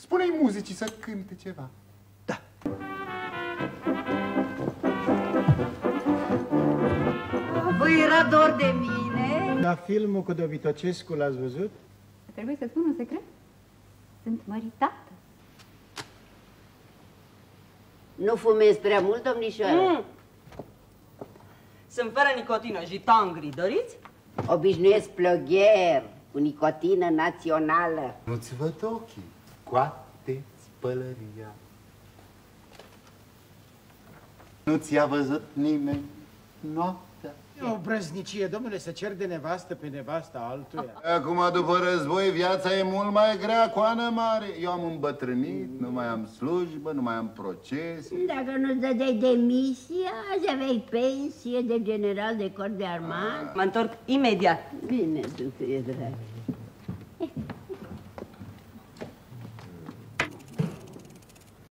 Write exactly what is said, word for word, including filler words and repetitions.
Spune-i muzicii să cânte ceva. Da. Vă era dor de mine? La filmul cu Dovitocescu l-ați văzut? Trebuie să spun un secret. Sunt măritată. Nu fumezi prea mult, domnișoară? Mm. Sunt fără nicotină și tangri, doriți? Obișnuiesc plăgher cu nicotină națională. Nu-ți văd ochii. Scoateți pălăria. Nu ți-a văzut nimeni noaptea. E o brăznicie, domnule, să cer de nevastă pe nevasta altuia. Acum, după război, viața e mult mai grea, coană mare. Eu am îmbătrânit, nu mai am slujbă, nu mai am procese. Dacă nu-ți dădeai demisia, azi aveai pensie de general de corp de armat. Mă întorc imediat. Bine, du-te, dragă.